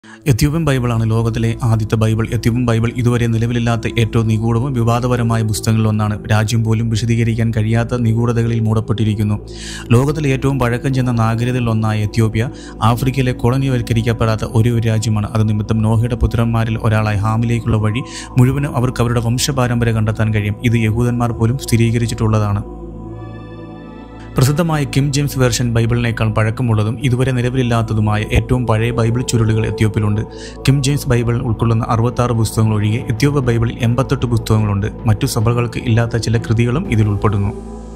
Ethiopian ബൈബിളാണ് ലോകത്തിലെ ആദ്യത്തെ Bible. Ethiopian Bible ഇതുവരെ നിലവിലില്ലാത്ത ഏറ്റവും നിഗൂഢവും വിവാദപരമായ പുസ്തകങ്ങളിലൊന്നാണ്. രാജ്യം പോലും വിശദീകരിക്കാൻ കഴിയാത്ത നിഗൂഢതകളിൽ മൂടപ്പെട്ടിരിക്കുന്നു. ലോകത്തിലെ ഏറ്റവും പഴക്കം ചെന്ന നാഗരികതകളിലൊന്നായ എത്യോപ്യ ആഫ്രിക്കയിലെ കോളനിവൽക്കരിക്കപ്പെടാത്ത ഒരു രാജ്യമാണ്. അത് നിമിത്തം നോഹയുടെ പുത്രന്മാരിൽ ഒരാളായ ഹാമിലേക്കുള്ള വഴി മുഴുവനും അവർക്ക് അവരുടെ വംശപാരമ്പര്യം കണ്ടെത്താൻ കഴിയും. ഇത് യഹൂദന്മാർ പോലും സ്ഥിരീകരിച്ചിട്ടുള്ളതാണ്. പ്രസിദ്ധമായ കിം ജെയിംസ് വേർഷൻ ബൈബിളിനേക്കാൾ പഴക്കമുള്ളതും ഇതുവരെ നിലവിലില്ലാത്തതുമായ ഏറ്റവും പഴയ ബൈബിൾ ചുരുളുകൾ എത്യോപ്യയിലുണ്ട്. കിം ജെയിംസ് ബൈബിൾ ഉൾക്കൊള്ളുന്ന 66 പുസ്തകങ്ങൾ ഒഴികെ എത്യോപ്യ ബൈബിളിൽ 88 പുസ്തകങ്ങളുണ്ട്. മറ്റു സഭകൾക്ക് ഇല്ലാത്ത ചില കൃതികളും ഇതിൽ ഉൾപ്പെടുന്നു.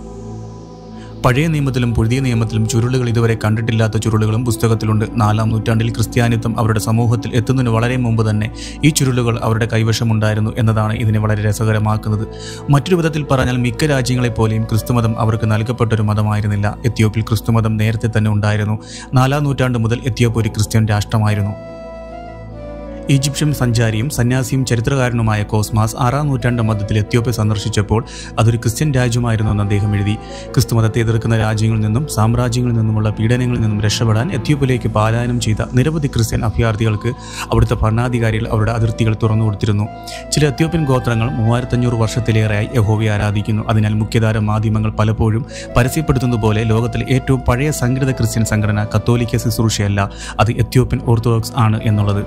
പഴയ നിയമത്തിലും പുതിയ നിയമത്തിലും ചുരുളുകൾ ഇതുവരെ കണ്ടിട്ടില്ലാത്ത ചുരുളുകളും പുസ്തകത്തിലുണ്ട്. 4-ാം നൂറ്റാണ്ടിൽ ക്രിസ്ത്യാനിത്വം അവരുടെ സമൂഹത്തിൽ എത്തുന്നതിന് വളരെ മുമ്പ് തന്നെ ഈ ചുരുളുകൾ അവരുടെ കൈവശമുണ്ടായിരുന്നു എന്നതാണ് ഇതിനെ വളരെ രസകരമാക്കുന്നത്. മറ്റൊരു വിധത്തിൽ പറഞ്ഞാൽ മിക്ക രാജ്യങ്ങളെപ്പോലെയും ക്രിസ്തുമതം അവർക്ക് നൽകപ്പെട്ടൊരു മതമായിരുന്നില്ല. എത്യോപ്യയിൽ ക്രിസ്തുമതം നേരത്തെ തന്നെ ഉണ്ടായിരുന്നു. 4-ാം നൂറ്റാണ്ട് മുതൽ എത്യോപ്യ ഒരു ക്രിസ്ത്യൻ രാഷ്ട്രമായിരുന്നു. ഈജിപ്ഷ്യൻ സഞ്ചാരിയും സന്യാസിയും ചരിത്രകാരനുമായ കോസ്മാസ് 6-ാം നൂറ്റാണ്ട് മധ്യത്തിൽ എത്യോപ്യ സന്ദർശിച്ചപ്പോൾ അതൊരു ക്രിസ്ത്യൻ രാജ്യമായിരുന്നു എന്ന് അദ്ദേഹം എഴുതി. ക്രിസ്തുമതത്തെ എതിർക്കുന്ന രാജ്യങ്ങളിൽ നിന്നും സാമ്രാജ്യങ്ങളിൽ നിന്നുമുള്ള പീഡനങ്ങളിൽ നിന്നും രക്ഷപ്പെടാൻ എത്യോപ്യയിലേക്ക് പലായനം ചെയ്ത നിരവധി ക്രിസ്ത്യൻ അഭയാർത്ഥികൾക്ക് അവിടുത്തെ ഭരണാധികാരികൾ അവരുടെ അതിർത്തികൾ തുറന്നു കൊടുത്തിരുന്നു. ചില എത്യോപ്യൻ ഗോത്രങ്ങൾ 3500 വർഷത്തിലേറെയായി യഹോവയെ ആരാധിക്കുന്നു. അതിനാൽ മുഖ്യധാര മാധ്യമങ്ങൾ പലപ്പോഴും പരസ്യപ്പെടുത്തുന്നത് പോലെ ലോകത്തിലെ ഏറ്റവും പഴയ സംഘടിത ക്രിസ്ത്യൻ സംഘടന കത്തോലിക്ക ശുശ്രൂഷയല്ല, അത് എത്യോപ്യൻ ഓർത്തഡോക്സ് ആണ് എന്നുള്ളത്.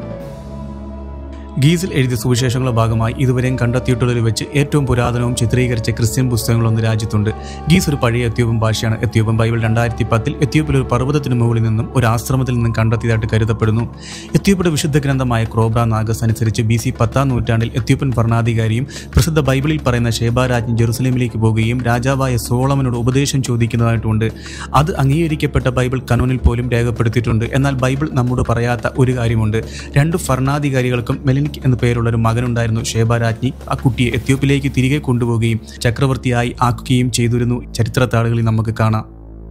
ഗീസിൽ എഴുതിയ സുവിശേഷങ്ങളുടെ ഭാഗമായി ഇതുവരെയും കണ്ടെത്തിയിട്ടുള്ളതിൽ വെച്ച് ഏറ്റവും പുരാതനവും ചിത്രീകരിച്ച ക്രിസ്ത്യൻ പുസ്തകങ്ങളൊന്ന് രാജ്യത്തുണ്ട്. ഗീസ് ഒരു പഴയ എത്യോപ്യൻ ഭാഷയാണ്. എത്യോപ്യൻ ബൈബിൾ 2010 എത്യോപ്യയിൽ ഒരു പർവ്വതത്തിന് മുകളിൽ നിന്നും ഒരു ആശ്രമത്തിൽ നിന്നും കണ്ടെത്തിയതായിട്ട് കരുതപ്പെടുന്നു. എത്യോപ്യയുടെ വിശുദ്ധ ഗ്രന്ഥമായ ക്രോബ്ര നാഗസ് അനുസരിച്ച് BC 10-ാം നൂറ്റാണ്ടിൽ എത്യോപ്യൻ ഭരണാധികാരിയും പ്രസിദ്ധ ബൈബിളിൽ പറയുന്ന ഷേബ രാജ്ഞി ജെറുസലേമിലേക്ക് പോകുകയും രാജാവായ സോളമനോട് ഉപദേശം ചോദിക്കുന്നതായിട്ടുണ്ട്. അത് അംഗീകരിക്കപ്പെട്ട ബൈബിൾ കനോനിൽ പോലും രേഖപ്പെടുത്തിയിട്ടുണ്ട്. എന്നാൽ ബൈബിൾ നമ്മോട് പറയാത്ത ഒരു കാര്യമുണ്ട്. 2 ഭരണാധികാരികൾക്കും മെലിനിക് എന്ന പേരുള്ള ഒരു മകനുണ്ടായിരുന്നു. ഷേബ രാജ്ഞി ആ കുട്ടിയെ എത്യോപ്യയിലേക്ക് തിരികെ കൊണ്ടുപോവുകയും ചക്രവർത്തിയായി ആക്കുകയും ചെയ്തിരുന്നു. ചരിത്രത്താളുകളിൽ നമുക്ക് കാണാം.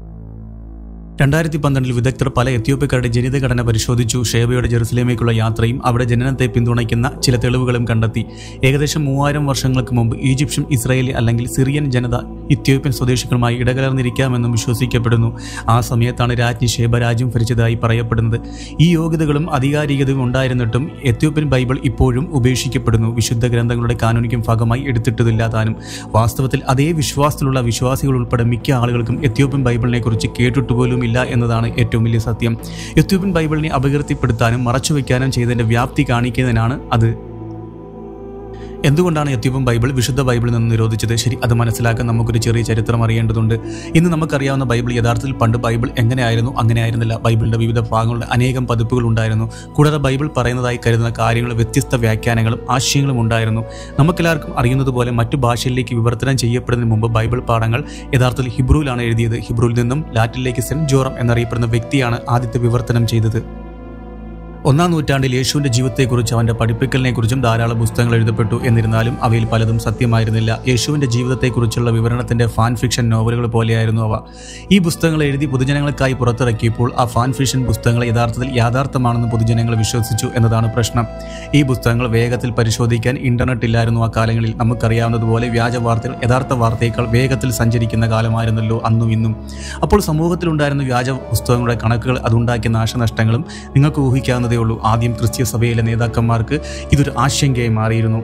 2012 വിദഗ്ധർ പല എത്യോപ്യക്കാരുടെ ജനിതഘടന പരിശോധിച്ചു. ഷേബയുടെ ജെറുസലേമേക്കുള്ള യാത്രയും അവിടെ ജനനത്തെ പിന്തുണയ്ക്കുന്ന ചില തെളിവുകളും കണ്ടെത്തി. ഏകദേശം 3000 വർഷങ്ങൾക്ക് മുമ്പ് ഈജിപ്ഷ്യൻ, ഇസ്രായേലി അല്ലെങ്കിൽ സിറിയൻ ജനത എത്യോപ്യൻ സ്വദേശികളുമായി ഇടകലർന്നിരിക്കാമെന്നും വിശ്വസിക്കപ്പെടുന്നു. ആ സമയത്താണ് രാജ്ഞി ഷേബ രാജ്യം ഭരിച്ചതായി പറയപ്പെടുന്നത്. ഈ യോഗ്യതകളും അധികാരികതയും ഉണ്ടായിരുന്നിട്ടും എത്യോപ്യൻ ബൈബിൾ ഇപ്പോഴും ഉപേക്ഷിക്കപ്പെടുന്നു. വിശുദ്ധ ഗ്രന്ഥങ്ങളുടെ കാനോനിക്കും ഭാഗമായി എടുത്തിട്ടതില്ലാതാനും. വാസ്തവത്തിൽ അതേ വിശ്വാസത്തിലുള്ള വിശ്വാസികൾ ഉൾപ്പെടെ മിക്ക ആളുകൾക്കും എത്യോപ്യൻ ബൈബിളിനെ കുറിച്ച് കേട്ടിട്ടുപോലും ഇല്ല എന്നതാണ് ഏറ്റവും വലിയ സത്യം. എത്യോപ്യൻ ബൈബിളിനെ അപകീർത്തിപ്പെടുത്താനും മറച്ചുവെക്കാനും ചെയ്തതിന്റെ വ്യാപ്തി കാണിക്കുന്നതിനാണ് അത്. എന്തുകൊണ്ടാണ് എത്യോപ്യൻ ബൈബിൾ വിശുദ്ധ ബൈബിളിൽ നിന്ന് നിരോധിച്ചത്? ശരി, അത് മനസ്സിലാക്കാൻ നമുക്കൊരു ചെറിയ ചരിത്രം അറിയേണ്ടതുണ്ട്. ഇന്ന് നമുക്കറിയാവുന്ന ബൈബിൾ യഥാർത്ഥത്തിൽ പണ്ട് ബൈബിൾ എങ്ങനെയായിരുന്നു അങ്ങനെയായിരുന്നില്ല. ബൈബിളിന്റെ വിവിധ ഭാഗങ്ങളുടെ അനേകം പതിപ്പുകൾ ഉണ്ടായിരുന്നു. കൂടാതെ ബൈബിൾ പറയുന്നതായി കരുതുന്ന കാര്യങ്ങൾ വ്യത്യസ്ത വ്യാഖ്യാനങ്ങളും ആശയങ്ങളും ഉണ്ടായിരുന്നു. നമുക്കെല്ലാവർക്കും അറിയുന്നതുപോലെ മറ്റു ഭാഷയിലേക്ക് വിവർത്തനം ചെയ്യപ്പെടുന്നതിന് മുമ്പ് ബൈബിൾ പാഠങ്ങൾ യഥാർത്ഥത്തിൽ ഹിബ്രുവിലാണ് എഴുതിയത്. ഹിബ്രുവിൽ നിന്നും ലാറ്റിനിലേക്ക് സെന്റ് ജോറം എന്നറിയപ്പെടുന്ന വ്യക്തിയാണ് ആദ്യത്തെ വിവർത്തനം ചെയ്തത്. 1-ാം നൂറ്റാണ്ടിൽ യേശുവിന്റെ ജീവിതത്തെക്കുറിച്ച് അവന്റെ പഠിപ്പിക്കലിനെക്കുറിച്ചും ധാരാളം പുസ്തകങ്ങൾ എഴുതപ്പെട്ടു. എന്നിരുന്നാലും അവയിൽ പലതും സത്യമായിരുന്നില്ല. യേശുവിന്റെ ജീവിതത്തെക്കുറിച്ചുള്ള വിവരണത്തിന്റെ ഫാൻ ഫിക്ഷൻ നോവലുകൾ പോലെയായിരുന്നു അവ. ഈ പുസ്തകങ്ങൾ എഴുതി പൊതുജനങ്ങൾക്കായി പുറത്തിറക്കിയപ്പോൾ ആ ഫാൻ ഫിക്ഷൻ പുസ്തകങ്ങൾ യഥാർത്ഥത്തിൽ യാഥാർത്ഥ്യമാണെന്ന് പൊതുജനങ്ങൾ വിശ്വസിച്ചു എന്നതാണ് പ്രശ്നം. ഈ പുസ്തകങ്ങൾ വേഗത്തിൽ പരിശോധിക്കാൻ ഇന്റർനെറ്റ് ഇല്ലായിരുന്നു ആ കാലങ്ങളിൽ. നമുക്കറിയാവുന്നതുപോലെ വ്യാജ വാർത്തകൾ യഥാർത്ഥ വാർത്തയേക്കാൾ വേഗത്തിൽ സഞ്ചരിക്കുന്ന കാലമായിരുന്നല്ലോ അന്നും ഇന്നും. അപ്പോൾ സമൂഹത്തിലുണ്ടായിരുന്ന വ്യാജ പുസ്തകങ്ങളുടെ കണക്കുകൾ, അതുണ്ടാക്കിയ നാശനഷ്ടങ്ങളും നിങ്ങൾക്ക് ഊഹിക്കാവുന്നതേ ഉള്ളൂ. ആദ്യം ക്രിസ്ത്യ സഭയിലെ നേതാക്കന്മാർക്ക് ഇതൊരു ആശങ്കയായി മാറിയിരുന്നു.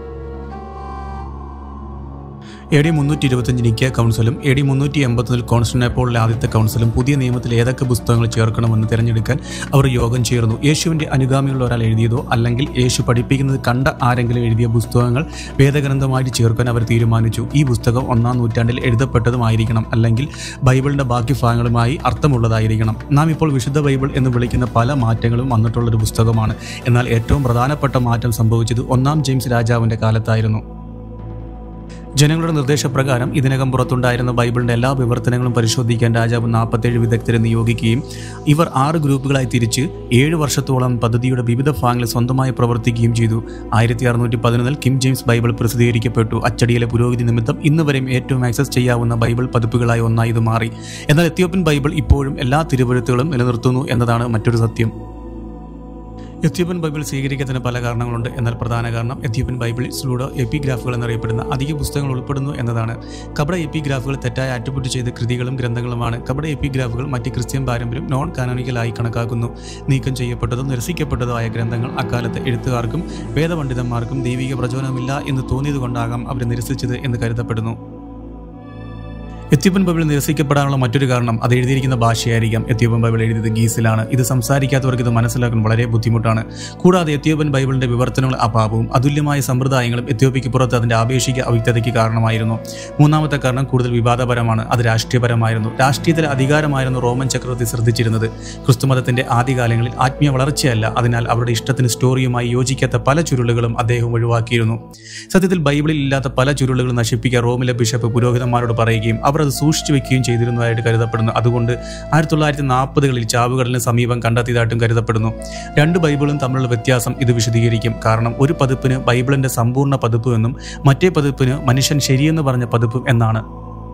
AD 325 നിക്കിയ കൗൺസിലും AD 381 കോൺസ്റ്റന്റിനോപ്പിളിലെ ആദ്യത്തെ കൗൺസിലും പുതിയ നിയമത്തിൽ ഏതൊക്കെ പുസ്തകങ്ങൾ ചേർക്കണമെന്ന് തിരഞ്ഞെടുക്കാൻ അവർ യോഗം ചേർന്നു. യേശുവിന്റെ അനുഗാമികളുള്ള ഒരാൾ എഴുതിയതോ അല്ലെങ്കിൽ യേശു പഠിപ്പിക്കുന്നത് കണ്ട ആരെങ്കിലും എഴുതിയ പുസ്തകങ്ങൾ വേദഗ്രന്ഥമായിട്ട് ചേർക്കാൻ അവർ തീരുമാനിച്ചു. ഈ പുസ്തകം 1-ാം നൂറ്റാണ്ടിൽ എഴുതപ്പെട്ടതുമായിരിക്കണം, അല്ലെങ്കിൽ ബൈബിളിന്റെ ബാക്കി ഭാഗങ്ങളുമായി അർത്ഥമുള്ളതായിരിക്കണം. നാം ഇപ്പോൾ വിശുദ്ധ ബൈബിൾ എന്ന് വിളിക്കുന്ന പല മാറ്റങ്ങളും വന്നിട്ടുള്ളൊരു പുസ്തകമാണ്. എന്നാൽ ഏറ്റവും പ്രധാനപ്പെട്ട മാറ്റം സംഭവിച്ചത് 1-ാം ജെയിംസ് രാജാവിന്റെ കാലത്തായിരുന്നു. ജനങ്ങളുടെ നിർദ്ദേശപ്രകാരം ഇതിനകം പുറത്തുണ്ടായിരുന്ന ബൈബിളിന്റെ എല്ലാ വിവർത്തനങ്ങളും പരിശോധിക്കാൻ രാജാവ് 47 വിദഗ്ധരെ നിയോഗിക്കുകയും ഇവർ 6 ഗ്രൂപ്പുകളായി തിരിച്ച് 7 വർഷത്തോളം പദ്ധതിയുടെ വിവിധ ഭാഗങ്ങളിൽ സ്വന്തമായി പ്രവർത്തിക്കുകയും ചെയ്തു. 1611 കിം ജെയിംസ് ബൈബിൾ പ്രസിദ്ധീകരിക്കപ്പെട്ടു. അച്ചടിയിലെ പുരോഗതി നിമിത്തം ഇന്ന് വരെയും ഏറ്റവും ആക്സസ് ചെയ്യാവുന്ന ബൈബിൾ പതിപ്പുകളായി ഒന്നായി ഇത് മാറി. എന്നാൽ എത്യോപ്യൻ ബൈബിൾ ഇപ്പോഴും എല്ലാ തിരുവെഴുത്തുകളും നിലനിർത്തുന്നു എന്നതാണ് മറ്റൊരു സത്യം. എത്യോപ്യൻ ബൈബിൾ സ്വീകരിക്കുന്നതിന് പല കാരണങ്ങളുണ്ട്. എന്നാൽ പ്രധാന കാരണം എത്യോപ്യൻ ബൈബിളിൽ സ്ലൂഡോ എപ്പിഗ്രാഫുകൾ എന്നറിയപ്പെടുന്ന അധിക പുസ്തകങ്ങൾ ഉൾപ്പെടുന്നു എന്നതാണ്. കപട എപ്പിഗ്രാഫുകൾ തെറ്റായി അറ്റുപുട്ട് ചെയ്ത കൃതികളും ഗ്രന്ഥങ്ങളുമാണ്. കപട എപ്പിഗ്രാഫുകൾ മറ്റ് ക്രിസ്ത്യൻ പാരമ്പര്യം നോൺ കാനോനിക്കലായി കണക്കാക്കുന്നു. നീക്കം ചെയ്യപ്പെട്ടതോ നിരസിക്കപ്പെട്ടതോ ആയ ഗ്രന്ഥങ്ങൾ അക്കാലത്ത് എഴുത്തുകാർക്കും വേദപണ്ഡിതന്മാർക്കും ദൈവിക പ്രചോദനമില്ല എന്ന് തോന്നിയതുകൊണ്ടാകാം അവർ നിരസിച്ചത് എന്ന് കരുതപ്പെടുന്നു. എത്യോപ്യൻ ബൈബിൾ നിരസിക്കപ്പെടാനുള്ള മറ്റൊരു കാരണം അത് എഴുതിയിരിക്കുന്ന ഭാഷയായിരിക്കാം. എത്യോപ്യൻ ബൈബിൾ എഴുതിയത് ഗീസിലാണ്. ഇത് സംസാരിക്കാത്തവർക്ക് ഇത് മനസ്സിലാക്കാൻ വളരെ ബുദ്ധിമുട്ടാണ്. കൂടാതെ എത്യോപ്യൻ ബൈബിളിന്റെ വിവർത്തനങ്ങൾ അഭാവവും അതുല്യമായ സമ്പ്രദായങ്ങളും എത്യോപ്യയ്ക്ക് പുറത്ത് അതിന്റെ ആപേക്ഷിക അവ്യക്തതയ്ക്ക് കാരണമായിരുന്നു. മൂന്നാമത്തെ കാരണം കൂടുതൽ വിവാദപരമാണ്. അത് രാഷ്ട്രീയപരമായിരുന്നു. രാഷ്ട്രീയത്തിലെ അധികാരമായിരുന്നു റോമൻ ചക്രവർത്തി ശ്രദ്ധിച്ചിരുന്നത്. ക്രിസ്തുമതത്തിന്റെ ആദ്യകാലങ്ങളിൽ ആത്മീയ വളർച്ചയല്ല. അതിനാൽ അവരുടെ ഇഷ്ടത്തിന് സ്റ്റോറിയുമായി യോജിക്കാത്ത പല ചുരുളുകളും അദ്ദേഹം ഒഴിവാക്കിയിരുന്നു. സത്യത്തിൽ ബൈബിളിൽ ഇല്ലാത്ത പല ചുരുളുകളും നശിപ്പിക്കാൻ റോമിലെ ബിഷപ്പ് പുരോഹിതന്മാരോട് പറയുകയും അവർ അത് സൂക്ഷിച്ചു വെക്കുകയും ചെയ്തിരുന്നതായിട്ട് കരുതപ്പെടുന്നു. അതുകൊണ്ട് 1940കളിൽ ചാവുകടലിന് സമീപം കണ്ടെത്തിയതായിട്ടും കരുതപ്പെടുന്നു. രണ്ട് ബൈബിളും തമ്മിലുള്ള വ്യത്യാസം ഇത് വിശദീകരിക്കും. കാരണം ഒരു പതിപ്പിന് ബൈബിളിന്റെ സമ്പൂർണ്ണ പതിപ്പ് എന്നും മറ്റേ പതിപ്പിന് മനുഷ്യൻ ശരിയെന്ന് പറഞ്ഞ പതിപ്പും എന്നാണ്.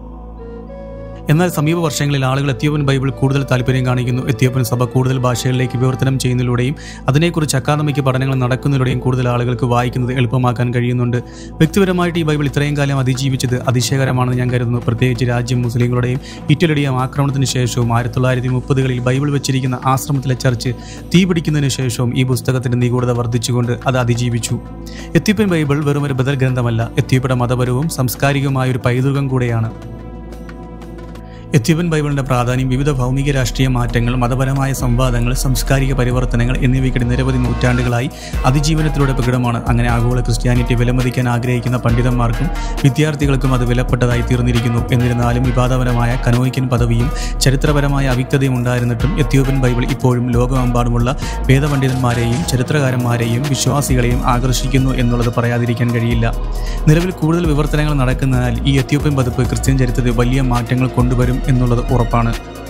എന്നാൽ സമീപ വർഷങ്ങളിൽ ആളുകൾ എത്യോപ്യൻ ബൈബിൾ കൂടുതൽ താല്പര്യം കാണിക്കുന്നു. എത്യോപ്യൻ സഭ കൂടുതൽ ഭാഷകളിലേക്ക് വിവർത്തനം ചെയ്യുന്നതിലൂടെയും അതിനെക്കുറിച്ച് അക്കാദമിക് പഠനങ്ങൾ നടക്കുന്നതിലൂടെയും കൂടുതൽ ആളുകൾക്ക് വായിക്കുന്നത് എളുപ്പമാക്കാൻ കഴിയുന്നുണ്ട്. വ്യക്തിപരമായിട്ട് ഈ ബൈബിൾ ഇത്രയും കാലം അതിജീവിച്ചത് അതിശയകരമാണെന്ന് ഞാൻ കരുതുന്നു. പ്രത്യേകിച്ച് രാജ്യം മുസ്ലിങ്ങളുടെയും ഇറ്റലിയുടെയും ആക്രമണത്തിന് ശേഷവും 1930കളിൽ ബൈബിൾ വെച്ചിരിക്കുന്ന ആശ്രമത്തിലെ ചർച്ച് തീപിടിക്കുന്നതിന് ശേഷവും ഈ പുസ്തകത്തിന്റെ നിഗൂഢത വർദ്ധിച്ചുകൊണ്ട് അത് അതിജീവിച്ചു. എത്യോപ്യൻ ബൈബിൾ വെറും ഒരു ബദൽ ഗ്രന്ഥമല്ല, എത്യോപ്യയുടെ മതപരവും സാംസ്കാരികവുമായ ഒരു പൈതൃകം കൂടെയാണ്. എത്യോപ്യൻ ബൈബിളിന്റെ പ്രാധാന്യം വിവിധ ഭൗമിക രാഷ്ട്രീയ മാറ്റങ്ങൾ, മതപരമായ സംവാദങ്ങൾ, സാംസ്കാരിക പരിവർത്തനങ്ങൾ എന്നിവയ്ക്കിടെ നിരവധി നൂറ്റാണ്ടുകളായി അതിജീവനത്തിലൂടെ പ്രകടമാണ്. അങ്ങനെ ആഗോള ക്രിസ്ത്യാനിറ്റി വിലമതിക്കാൻ ആഗ്രഹിക്കുന്ന പണ്ഡിതന്മാർക്കും വിദ്യാർത്ഥികൾക്കും അത് വിലപ്പെട്ടതായി തീർന്നിരിക്കുന്നു. എന്നിരുന്നാലും വിവാദപരമായ കനോയിക്കൻ പദവിയും ചരിത്രപരമായ അവ്യക്തതയും ഉണ്ടായിരുന്നിട്ടും എത്യോപ്യൻ ബൈബിൾ ഇപ്പോഴും ലോകമെമ്പാടുമുള്ള വേദപണ്ഡിതന്മാരെയും ചരിത്രകാരന്മാരെയും വിശ്വാസികളെയും ആകർഷിക്കുന്നു എന്നുള്ളത് പറയാതിരിക്കാൻ കഴിയില്ല. നിലവിൽ കൂടുതൽ വിവർത്തനങ്ങൾ നടക്കുന്നതിനാൽ ഈ എത്യോപ്യൻ പതിപ്പ് ക്രിസ്ത്യൻ ചരിത്രത്തിൽ വലിയ മാറ്റങ്ങൾ കൊണ്ടുവരും എന്നുള്ളത് ഉറപ്പാണ്.